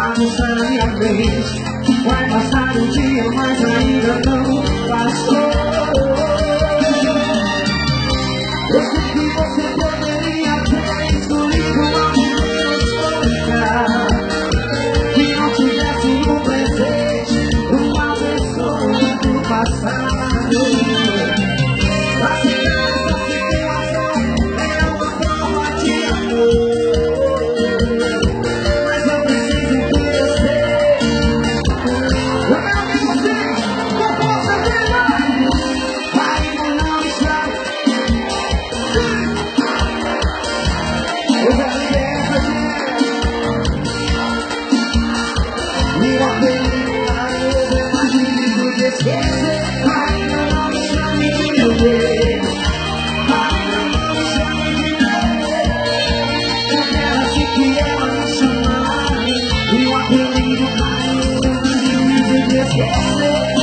bagunçar a minha mente. Vai passar um dia, mas ainda não passou. Eu sei que você poderia ter escolhido uma menina histórica que não tivesse no presente uma pessoa do passado. Aceitar essa situação é uma forma de amor, mas eu preciso que você. Eu quero ver você com força dela. Ainda não me chame. Eu quero ver você. Me apelida, eu mais difícil de esquecer. Ainda não me chame de meu bem. Ainda não me chame de meu bem. Eu quero assim que ela me chamar. Me apelida, eu mais difícil de esquecer.